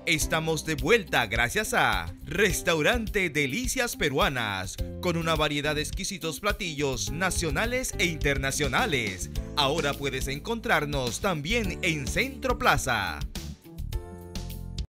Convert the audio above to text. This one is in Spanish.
Estamos de vuelta gracias a Restaurante Delicias Peruanas, con una variedad de exquisitos platillos nacionales e internacionales. Ahora puedes encontrarnos también en Centro Plaza.